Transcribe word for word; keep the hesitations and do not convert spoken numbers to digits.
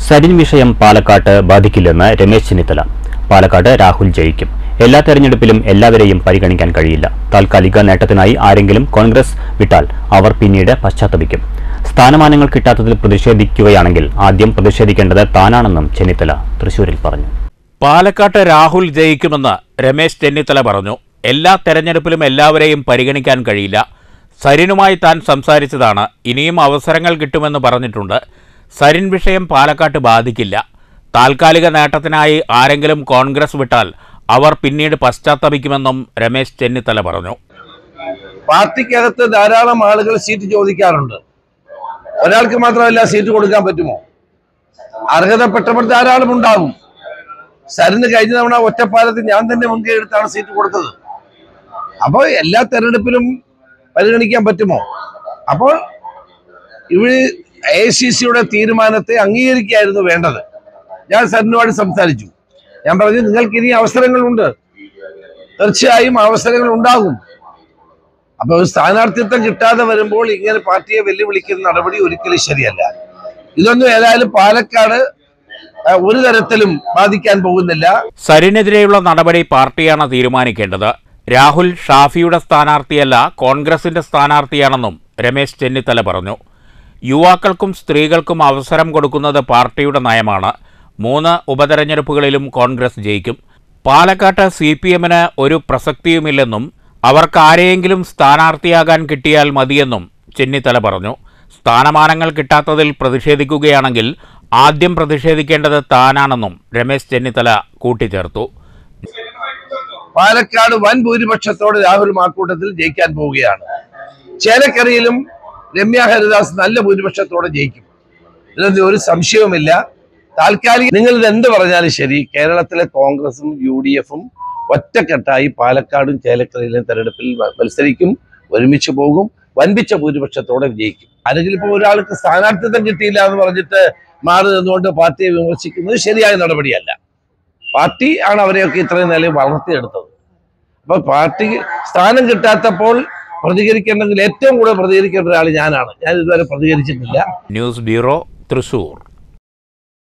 സരിൻ വിഷയം പാലക്കാട്ട് ബാധിക്കില്ലെന്ന് രമേശ് ചെന്നിത്തല. പാലക്കാട് രാഹുൽ ജയിക്കും. എല്ലാ തെരഞ്ഞെടുപ്പിലും എല്ലാവരെയും പരിഗണിക്കാൻ കഴിയില്ല. താൽക്കാലിക നേട്ടത്തിനായി ആരെങ്കിലും കോൺഗ്രസ് വിട്ടാൽ അവർ പിന്നീട് പശ്ചാത്തപിക്കും. സ്ഥാനമാനങ്ങൾ കിട്ടാത്തതിൽ പ്രതിഷേധിക്കുകയാണെങ്കിൽ ആദ്യം പ്രതിഷേധിക്കേണ്ടത് താനാണെന്നും ചെന്നിത്തല തൃശൂരിൽ പറഞ്ഞു. പാലക്കാട്ട് രാഹുൽ ജയിക്കുമെന്ന് രമേശ് ചെന്നിത്തല പറഞ്ഞു. എല്ലാ തെരഞ്ഞെടുപ്പിലും എല്ലാവരെയും പരിഗണിക്കാൻ കഴിയില്ല. സരിനുമായി താൻ സംസാരിച്ചതാണ്. ഇനിയും അവസരങ്ങൾ കിട്ടുമെന്ന് പറഞ്ഞിട്ടുണ്ട്. സരിൻ വിഷയം പാലക്കാട്ട് ബാധിക്കില്ല. താൽക്കാലിക നേട്ടത്തിനായി ആരെങ്കിലും കോൺഗ്രസ് വിട്ടാൽ അവർ പിന്നീട് പശ്ചാത്തപിക്കുമെന്നും രമേശ് ചെന്നിത്തല പറഞ്ഞു. പാർട്ടിക്കകത്ത് ധാരാളം ആളുകൾ സീറ്റ് ചോദിക്കാറുണ്ട്. ഒരാൾക്ക് മാത്രമല്ല സീറ്റ് കൊടുക്കാൻ പറ്റുമോ? അർഹതപ്പെട്ടവർ ധാരാളം ഉണ്ടാകും. സരിന് കഴിഞ്ഞ തവണ ഒറ്റപ്പാലത്ത് ഞാൻ തന്നെ മുൻകൈ എടുത്താണ് സീറ്റ് കൊടുത്തത്. അപ്പോൾ എല്ലാ തെരഞ്ഞെടുപ്പിലും പരിഗണിക്കാൻ പറ്റുമോ? അപ്പോൾ ഇവിടെ എ ഐ സി സിയുടെ തീരുമാനത്തെ അംഗീകരിക്കുകയായിരുന്നു വേണ്ടത്. ഞാൻ സരിനുമായിട്ട് സംസാരിച്ചു. ഞാൻ പറഞ്ഞു, നിങ്ങൾക്ക് ഇനി അവസരങ്ങളുണ്ട്, തീർച്ചയായും അവസരങ്ങൾ ഉണ്ടാകും. അപ്പൊ സ്ഥാനാർത്ഥിത്വം കിട്ടാതെ വരുമ്പോൾ ഇങ്ങനെ പാർട്ടിയെ വെല്ലുവിളിക്കുന്ന നടപടി ഒരിക്കലും ശരിയല്ല. ഇതൊന്നും ഏതായാലും പാലക്കാട് ഒരു തരത്തിലും ബാധിക്കാൻ പോകുന്നില്ല. സരിനെതിരെയുള്ള നടപടി പാർട്ടിയാണ് തീരുമാനിക്കേണ്ടത്. രാഹുൽ ഷാഫിയുടെ സ്ഥാനാർത്ഥിയല്ല, കോൺഗ്രസിന്റെ സ്ഥാനാർത്ഥിയാണെന്നും രമേശ് ചെന്നിത്തല പറഞ്ഞു. യുവാക്കൾക്കും സ്ത്രീകൾക്കും അവസരം കൊടുക്കുന്നത് പാർട്ടിയുടെ നയമാണ്. മൂന്ന് ഉപതെരഞ്ഞെടുപ്പുകളിലും കോൺഗ്രസ് ജയിക്കും. പാലക്കാട്ട് സി പി എമ്മിന് ഒരു പ്രസക്തിയുമില്ലെന്നും അവർക്ക് ആരെയെങ്കിലും സ്ഥാനാർത്ഥിയാകാൻ കിട്ടിയാൽ മതിയെന്നും ചെന്നിത്തല പറഞ്ഞു. സ്ഥാനമാനങ്ങൾ കിട്ടാത്തതിൽ പ്രതിഷേധിക്കുകയാണെങ്കിൽ ആദ്യം പ്രതിഷേധിക്കേണ്ടത് താനാണെന്നും രമേശ് ചെന്നിത്തല കൂട്ടിച്ചേർത്തു. പാലക്കാട് വൻ ഭൂരിപക്ഷത്തോടെ രാഹുൽ മാക്കൂട്ടത്തിൽ ജയിക്കാൻ പോവുകയാണ്. ചേലക്കരയിലും രമ്യ ഹരിദാസ് നല്ല ഭൂരിപക്ഷത്തോടെ ജയിക്കും. ഇതിലൊന്നും ഒരു സംശയവുമില്ല. താൽക്കാലിക നിങ്ങൾ ഇത് എന്ത് പറഞ്ഞാലും ശരി, കേരളത്തിലെ കോൺഗ്രസും യു ഡി എഫും ഒറ്റക്കെട്ടായി പാലക്കാടും ചേലക്കരയിലും തെരഞ്ഞെടുപ്പിൽ മത്സരിക്കും, ഒരുമിച്ച് പോകും, വൻപിച്ച ഭൂരിപക്ഷത്തോടെ വിജയിക്കും. അല്ലെങ്കിൽ ഇപ്പോൾ ഒരാൾക്ക് സ്ഥാനാർത്ഥിത്വം കിട്ടിയില്ല എന്ന് പറഞ്ഞിട്ട് മാറി നിന്നുകൊണ്ട് പാർട്ടിയെ വിമർശിക്കുന്നത് ശരിയായ നടപടിയല്ല. പാർട്ടി ആണ് അവരെയൊക്കെ ഇത്രയും നിലയിൽ വളർത്തിയെടുത്തത്. അപ്പൊ പാർട്ടി സ്ഥാനം കിട്ടാത്തപ്പോൾ പ്രതികരിക്കണമെങ്കിൽ ഏറ്റവും കൂടുതൽ പ്രതികരിക്കേണ്ട ഒരാൾ ഞാനാണ്. ഞാൻ ഇതുവരെ പ്രതികരിച്ചിട്ടില്ല. News bureau, Thrissur.